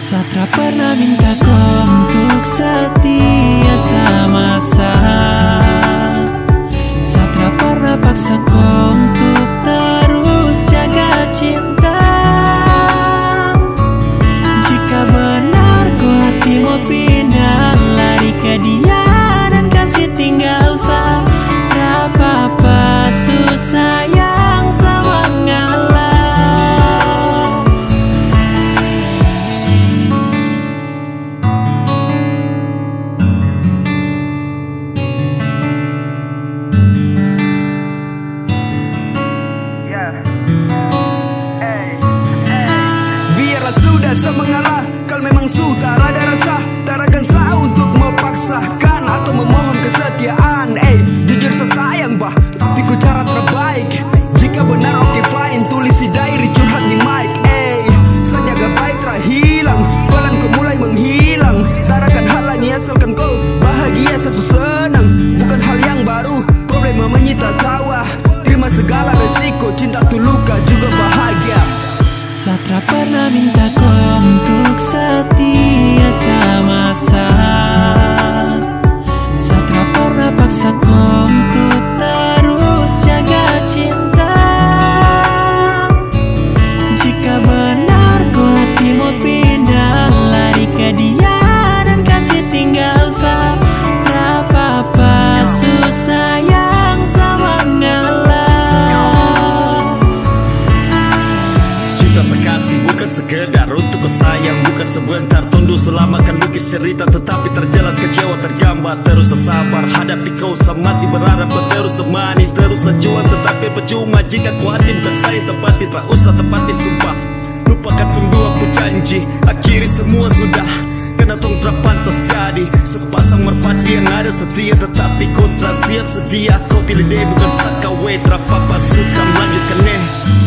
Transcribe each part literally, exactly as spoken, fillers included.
Satra pernah minta kau untuk setia sama saya. Satra pernah paksa kau untuk terus jaga cinta. Jika benar kau hatimu pindah lari ke dia dan kasih tinggal saya, tak apa-apa susah yang sama ngalah. Biarlah sudah saya mengalah, kalau memang sudah ada rasa, tak akan sah untuk memaksakan atau memohon kesetiaan. Eh, jujur saya sayang bah, tapi ku cara terbaik. Jika benar oke okay, fine, tulis di diary, curhat di mic. Eh, saya jaga baik terhilang, pelan ku mulai menghilang. Tak akan halangi asalkan kau bahagia, saya senang. Bukan hal yang baru, problema menyita tawa. Terima segala resiko, cinta tu luka juga bahagia. Satra pernah minta kau untuk setia sama saya. Satra pernah paksa kau untuk terus jaga cinta. Jika benar kau hatimu pindah lari ke dia dan kasih tinggal saya, tak apa-apa susah yang sama ngalah. Kasih bukan sekedar untuk kau sayang, bukan sebentar tunduk selama kan lukis cerita, tetapi terjelas kecewa tergambar. Terus sabar hadapi kau, saya masih berharap kau terus temani, terus juang tetapi percuma jika kau hati bukan saya tepati. Tak usah tepati sumpah, lupakan semua aku janji, akhiri semua sudah. Karena tong terpantas jadi sepasang merpati yang ada setia, tetapi kau tak siap sedia. Kau pilih dia bukan sakawe, terapa-apa suka melanjutkan nih.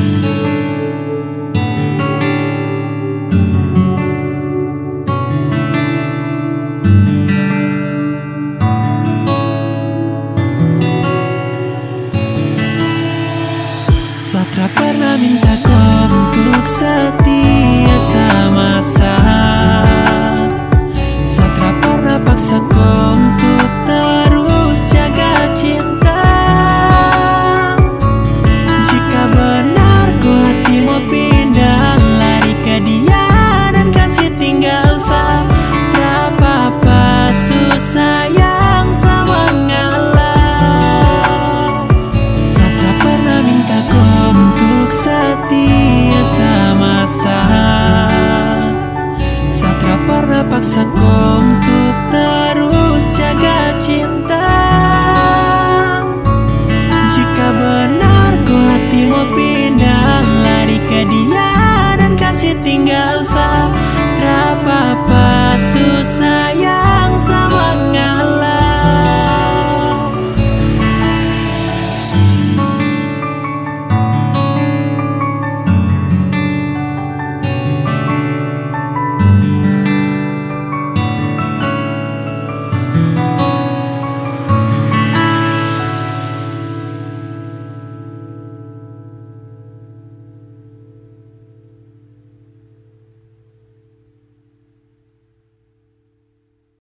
Satra pernah minta kau untuk setia sama saya. Satra pernah paksa kau untuk terus jaga cinta. Jika benar kau hatimu pindah lari ke dia dan kasih tinggal saya, tak apa-apa susah yang sama ngalah. Satra pernah minta kau untuk setia sama saya. Satra pernah paksa kau untuk